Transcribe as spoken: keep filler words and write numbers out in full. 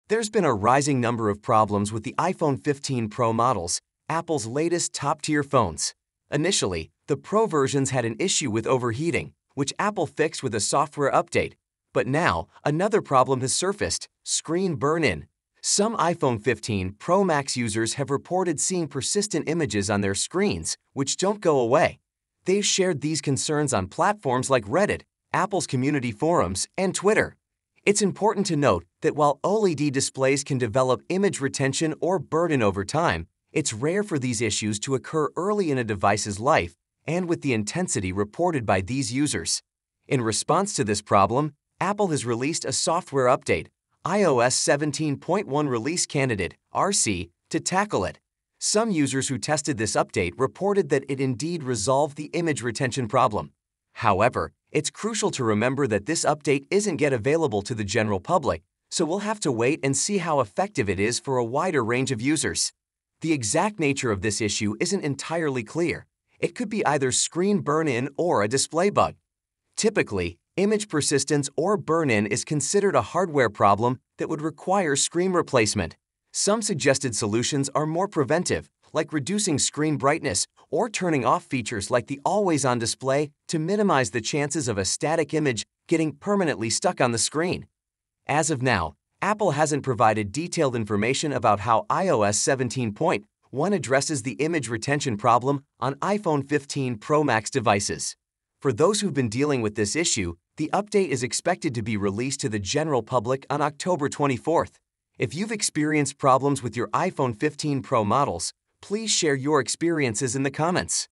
There's been a rising number of problems with the iPhone fifteen Pro models, Apple's latest top-tier phones. Initially, the Pro versions had an issue with overheating, which Apple fixed with a software update. But now, another problem has surfaced: screen burn-in. Some iPhone fifteen Pro Max users have reported seeing persistent images on their screens, which don't go away. They've shared these concerns on platforms like Reddit, Apple's community forums, and Twitter. It's important to note that while OLED displays can develop image retention or burn-in over time, it's rare for these issues to occur early in a device's life and with the intensity reported by these users. In response to this problem, Apple has released a software update, i O S seventeen point one Release Candidate (R C), to tackle it. Some users who tested this update reported that it indeed resolved the image retention problem. However, it's crucial to remember that this update isn't yet available to the general public, so we'll have to wait and see how effective it is for a wider range of users. The exact nature of this issue isn't entirely clear. It could be either screen burn-in or a display bug. Typically, image persistence or burn-in is considered a hardware problem that would require screen replacement. Some suggested solutions are more preventive, like reducing screen brightness or turning off features like the always-on display to minimize the chances of a static image getting permanently stuck on the screen. As of now, Apple hasn't provided detailed information about how i O S seventeen point one addresses the image retention problem on iPhone fifteen Pro Max devices. For those who've been dealing with this issue, the update is expected to be released to the general public on October twenty-fourth. If you've experienced problems with your iPhone fifteen Pro models, please share your experiences in the comments.